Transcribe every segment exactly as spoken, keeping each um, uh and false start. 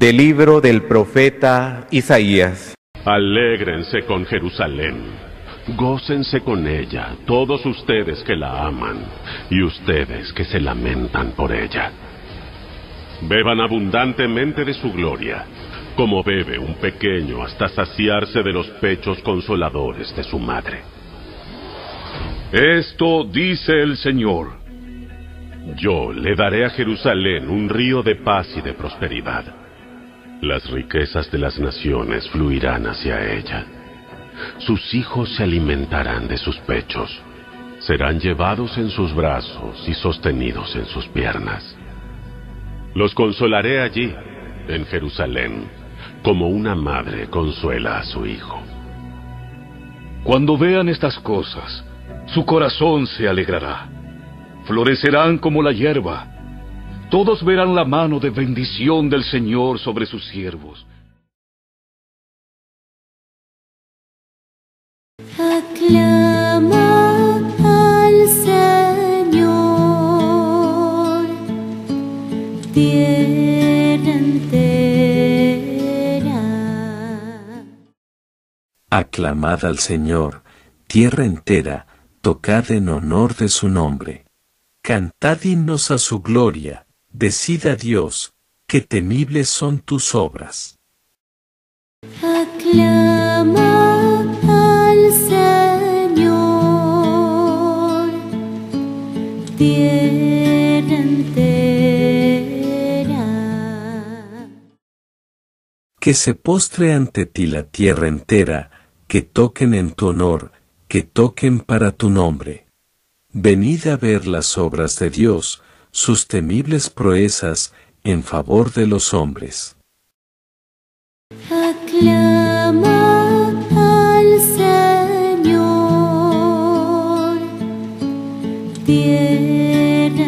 Del libro del profeta Isaías. Alégrense con Jerusalén, gócense con ella, todos ustedes que la aman, y ustedes que se lamentan por ella. Beban abundantemente de su gloria, como bebe un pequeño hasta saciarse de los pechos consoladores de su madre. Esto dice el Señor: yo le daré a Jerusalén un río de paz y de prosperidad. Las riquezas de las naciones fluirán hacia ella. Sus hijos se alimentarán de sus pechos. Serán llevados en sus brazos y sostenidos en sus piernas. Los consolaré allí, en Jerusalén, como una madre consuela a su hijo. Cuando vean estas cosas, su corazón se alegrará. Florecerán como la hierba. Todos verán la mano de bendición del Señor sobre sus siervos. Aclama al Señor, tierra entera. Aclamad al Señor, tierra entera, tocad en honor de su nombre. Cantad himnos a su gloria, decid a Dios, que temibles son tus obras. Aclama al Señor, tierra entera. Que se postre ante ti la tierra entera, que toquen en tu honor, que toquen para tu nombre. Venid a ver las obras de Dios, sus temibles proezas en favor de los hombres. Aclama al Señor, tierra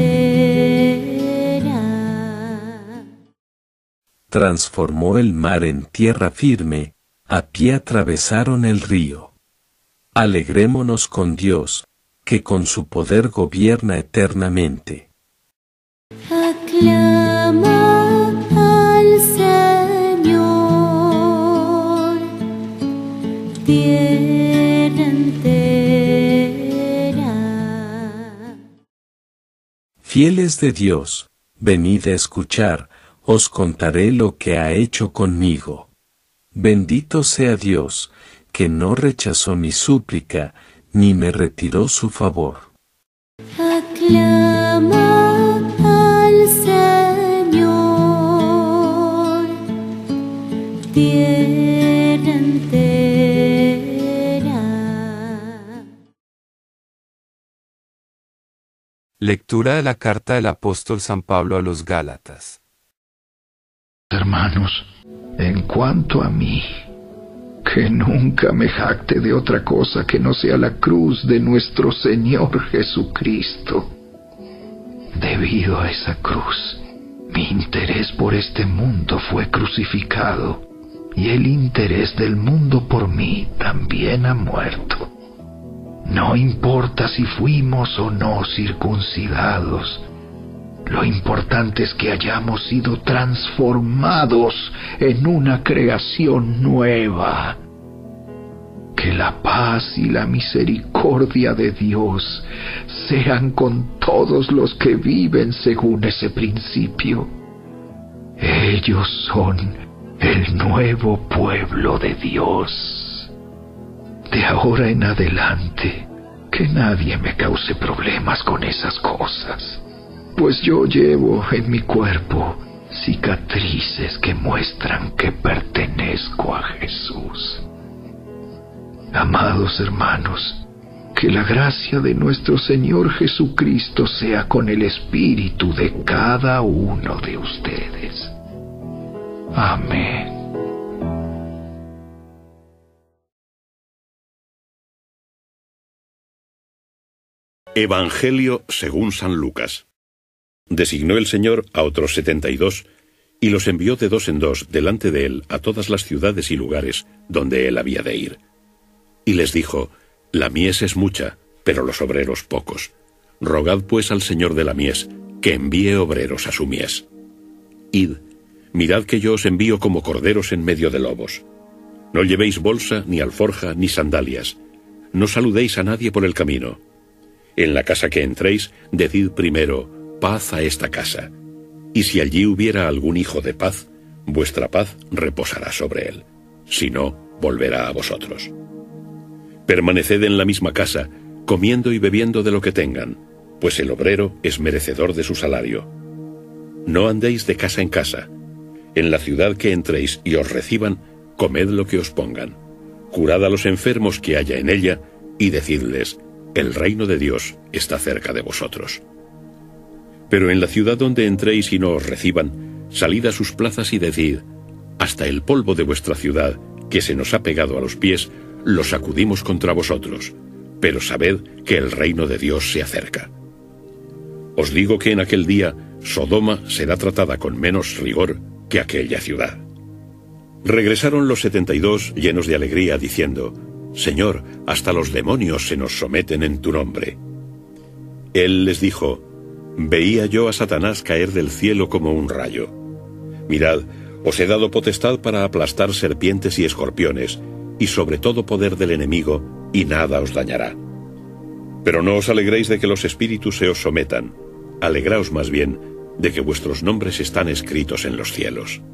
entera. Transformó el mar en tierra firme, a pie atravesaron el río. Alegrémonos con Dios, que con su poder gobierna eternamente. Aclama al Señor, tierra entera. Fieles de Dios, venid a escuchar, os contaré lo que ha hecho conmigo. Bendito sea Dios, que no rechazó mi súplica, ni me retiró su favor. Aclama al Señor, tierra entera. Lectura de la carta del apóstol San Pablo a los Gálatas. Hermanos, en cuanto a mí, que nunca me jacte de otra cosa que no sea la cruz de nuestro Señor Jesucristo. Debido a esa cruz, mi interés por este mundo fue crucificado, y el interés del mundo por mí también ha muerto. No importa si fuimos o no circuncidados, lo importante es que hayamos sido transformados en una creación nueva. Que la paz y la misericordia de Dios sean con todos los que viven según ese principio. Ellos son el nuevo pueblo de Dios. De ahora en adelante, que nadie me cause problemas con esas cosas, pues yo llevo en mi cuerpo cicatrices que muestran que pertenezco a Jesús. Amados hermanos, que la gracia de nuestro Señor Jesucristo sea con el espíritu de cada uno de ustedes. Amén. Evangelio según San Lucas. Designó el Señor a otros setenta y dos, y los envió de dos en dos delante de él a todas las ciudades y lugares donde él había de ir. Y les dijo: la mies es mucha, pero los obreros pocos. Rogad pues al Señor de la mies, que envíe obreros a su mies. Id, mirad que yo os envío como corderos en medio de lobos. No llevéis bolsa, ni alforja, ni sandalias. No saludéis a nadie por el camino. En la casa que entréis, decid primero, paz a esta casa. Y si allí hubiera algún hijo de paz, vuestra paz reposará sobre él. Si no, volverá a vosotros. Permaneced en la misma casa, comiendo y bebiendo de lo que tengan, pues el obrero es merecedor de su salario. No andéis de casa en casa. En la ciudad que entréis y os reciban, comed lo que os pongan. Curad a los enfermos que haya en ella, y decidles, el reino de Dios está cerca de vosotros. Pero en la ciudad donde entréis y no os reciban, salid a sus plazas y decid, hasta el polvo de vuestra ciudad, que se nos ha pegado a los pies, lo sacudimos contra vosotros, pero sabed que el reino de Dios se acerca. Os digo que en aquel día Sodoma será tratada con menos rigor que aquella ciudad. Regresaron los setenta y dos llenos de alegría, diciendo, Señor, hasta los demonios se nos someten en tu nombre. Él les dijo, veía yo a Satanás caer del cielo como un rayo. Mirad, os he dado potestad para aplastar serpientes y escorpiones, y sobre todo poder del enemigo, y nada os dañará. Pero no os alegréis de que los espíritus se os sometan, alegraos más bien de que vuestros nombres están escritos en los cielos.